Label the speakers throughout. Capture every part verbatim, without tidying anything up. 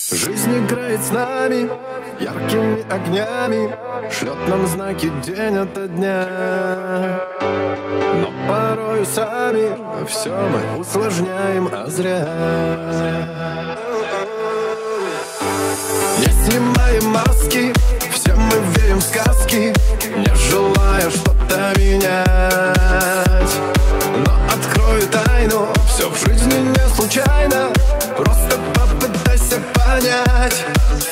Speaker 1: Жизнь играет с нами яркими огнями, шлет нам знаки день ото дня. Но порою сами все мы усложняем, а зря. Не снимаем маски, все мы верим в сказки, не желая что-то менять. Но открою тайну, все в жизни не случайно, просто попытайся понять.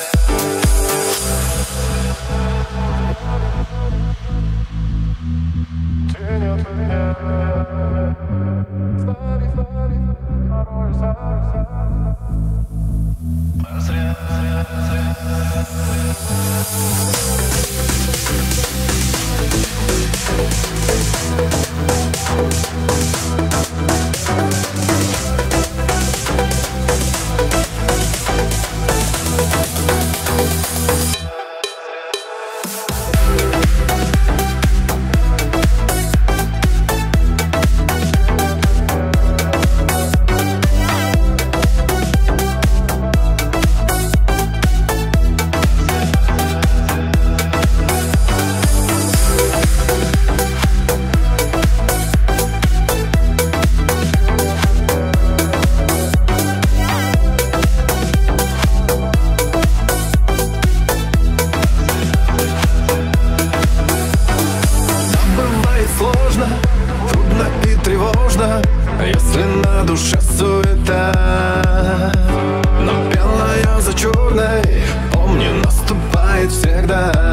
Speaker 1: Тень от меня, старый, старый, порой а зря, зря, зря. Трудно и тревожно, если на душе суета. Но белое за черной, помни, наступает всегда.